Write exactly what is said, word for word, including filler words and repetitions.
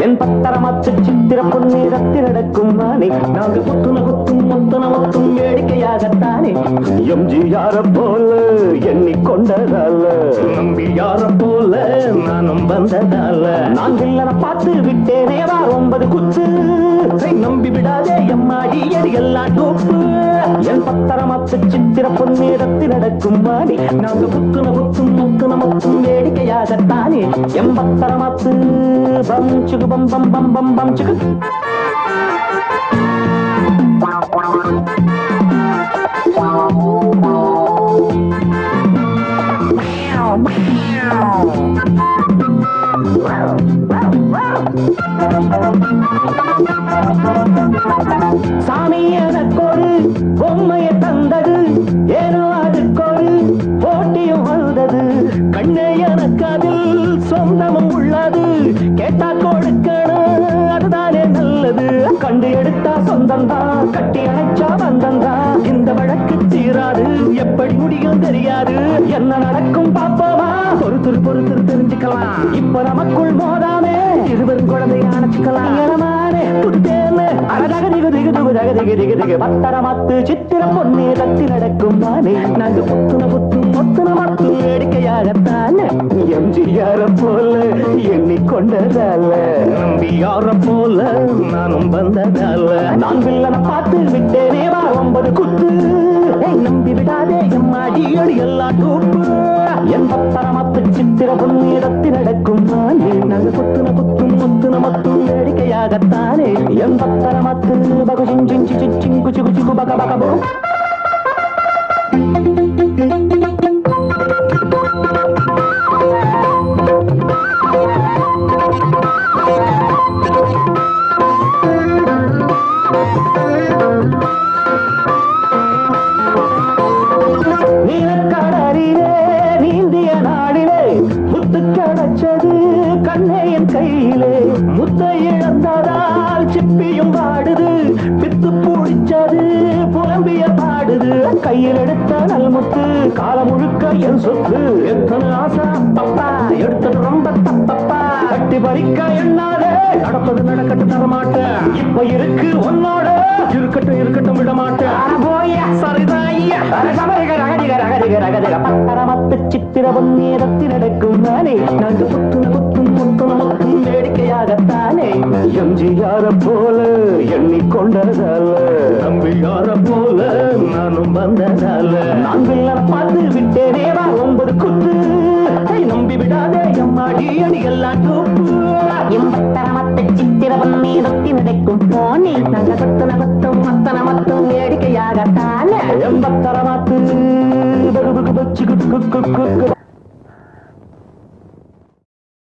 என் பத்தரமாத்து சித்திர பொன்னீரத்தி நடக்கும் வானே நாங்க குத்துன குத்தும் மொத்தன மொத்தும் வேடிக்கையாகத்தானே எம்ஜிஆர போல எண்ணிக்கொண்டதால நம்பி யார போல நானும் வந்ததால நான் வில்லனை பார்த்து விட்டேனே வா ஒன்பது குத்து நம்பி விடாதே எம்மாடி எது எல்லாம் தூப்பு என் பத்தரமாத்து சித்திர பொன்னீரத்தி நடக்கும் வானே நாங்க குத்துன குத்தும் மொத்தன மொத்தும் வேடிக்கையாகத்தானே எம் பத்தரமாத்து பம் சுகு பம் பம் பம் பம் பம் சுகு சாமி எனக்கொரு பொம்மையை தந்தது ஏனோ அதுக்கொரு போட்டியும் வந்தது கண்ணே எனக்கு அதில் சொந்தமும் உள்ளது கேட்டா கொடுக்கணும் அதுதானே நல்லது கண்டு எடுத்தா சொந்தம்தான் கட்டி அணைச்சா வந்தந்தான் இந்த வழக்கு தீராது எப்படி முடியும் தெரியாது என்ன நடக்கும் பாப்போமா பொறுத்துரு பொறுத்துரு தெரிஞ்சுக்கலாம் இப்ப நமக்குள் மோதாமே இருவரும் குழந்தைய அணைச்சுக்கலாம் இளமானே புத்தேன்னு அழகாக திகு திகு திகு தக திகு திகு திகு பத்தரமாத்து சித்திர பொன்னே தத்தி நடக்கும் வானே நாங்க புத்துன புத்தும் மொத்துன மொத்தும் வேடிக்கையாகத்தானே எம்ஜிஆர போல எண்ணிக்கொண்டதால நம்பி யார போல நானும் வந்ததால நான் வில்லனை பார்த்து விட்டேனே வா ஒன்பது குத்து நம்பி விடாதே எம்மாடி அடி எல்லாம் தூப்பு என் பத்தரமாத்து சித்திர பொன்னீரத்தி நடக்கும் வானே நாங்க குத்துன குத்தும் முத்துன மொத்தும் வேடிக்கையாகத்தானே என் பத்தரமாத்து பகு சிஞ்சின் சிச்சிங் குச்சி குச்சி பக பகபோ நீலக்கடலிலே நீந்திய நாடிலே முத்து கிடைச்சது கண்ணே என் கையிலே முத்தை இழந்ததால் சிப்பியும் பாடுது பித்து பூடிச்சது புலம்பிய பாடுது கையில் எடுத்த நல்முத்து காலம் முழுக்க என் சொத்து எத்தனை ஆசை பப்பா எடுத்தது ரொம்ப தப்பப்பா கட்டி பறிக்க எண்ணாதே நடப்பது நடக்கட்டு தரமாட்டேன் இப்ப இருக்கு உன்னோட இருக்கட்டும் இருக்கட்டும் விட மாட்டேன் போய சரிதாய்யா பத்தரமத்து சித்திர பொன்னீரத்தி நடக்கும் நானே நாங்க புத்துன புத்தும் புத்துன மொத்தும் வேடிக்கையாகத்தானே எம்ஜிஆர போல எண்ணிக்கொண்டதால நம்பி யார போல நானும் வந்ததால நான் வில்லனை பார்த்து விட்டேனே வா ஒன்பது குத்து நம்பி விடாதே எம்மாடி அடி எல்லாம் தூப்பு எம் பத்தரமத்து சித்திர பொன்னீரத்தி நடக்கும் போனே நாங்க குத்துன குத்தும் மொத்தன மொத்தும் வேடிக்கையாகத்தானே எம் பத்தரமத்து பகு பகு பச்சு குக்கு குக்கு